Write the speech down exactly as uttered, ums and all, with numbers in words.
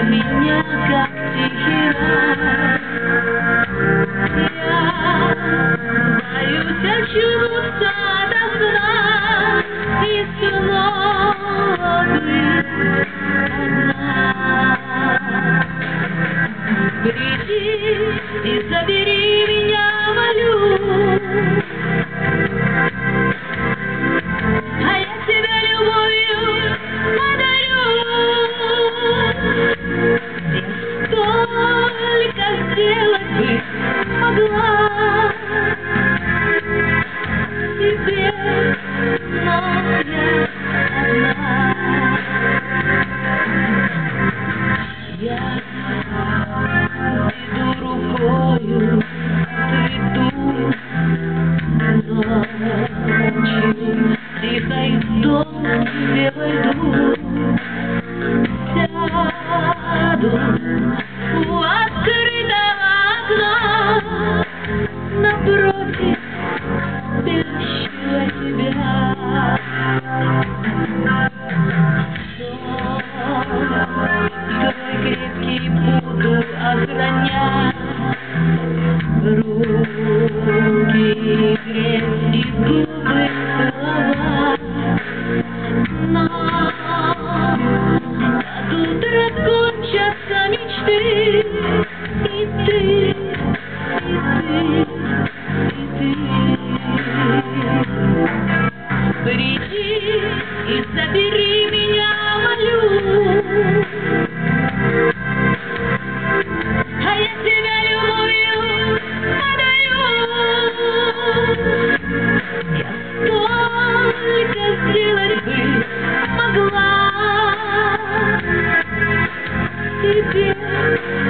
для меня как тихий рай. Я боюсь очнуться до сна и снова быть одна. Приди и забери меня, молю, а я тебя любовью подарю. Я столько сделать бы могла тебе, но я одна. Я иду рукою, отведу ночью, тихой в дом, где войду, сяду у открытого окна, напротив спящего тебя. Сон твой крепкий буду охранять, руки греть и губы целовать. Но от утра кончатся мечты, и ты, и ты, и ты. Приди и забери меня, молю, а я тебя любовью подарю. Я столько сделать бы могла тебе.